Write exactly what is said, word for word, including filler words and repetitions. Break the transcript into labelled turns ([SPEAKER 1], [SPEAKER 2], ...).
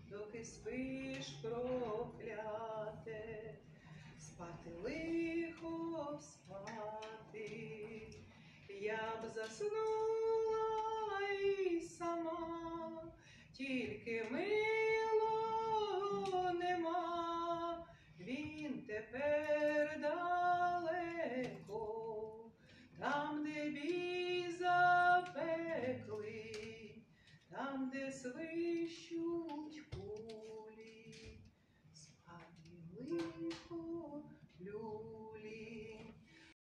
[SPEAKER 1] доки спиш, прокляте, спати лихо, спати. Я б заснула і сама, тільки милого нема. Він тепер далеко, там, де бій запекли, там, де свищуть кулі. Спати лихо,